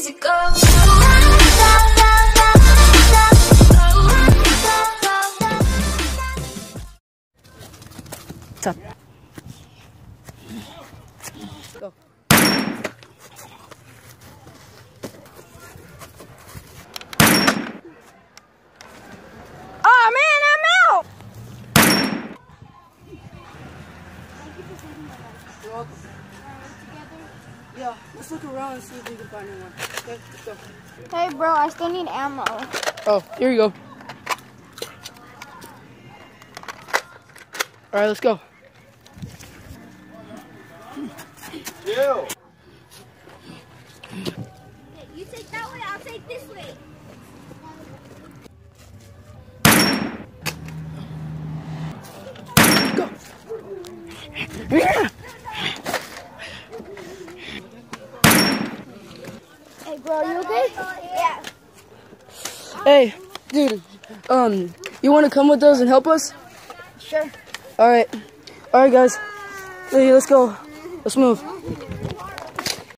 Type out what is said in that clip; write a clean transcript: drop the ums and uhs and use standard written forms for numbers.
easy go. Top. Go. Oh man, I'm out! You're welcome. Yeah, let's look around and see if we can find anyone. Okay, let's go. Hey bro, I still need ammo. Oh, here you go. Alright, let's go. Yo. You take that way, I'll take this way. Go. Yeah. Hey bro, you okay? Yeah. Hey, dude, you want to come with us and help us? Sure. Alright, guys. Hey, let's go. Let's move.